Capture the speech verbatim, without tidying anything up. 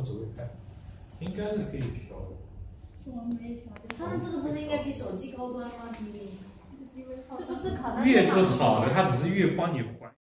我只会看，应该是可以调的。 是我没调的。 他们这个不是应该比手机高端吗？T V 是不是卡在？ 越是好的，它只是越帮你还。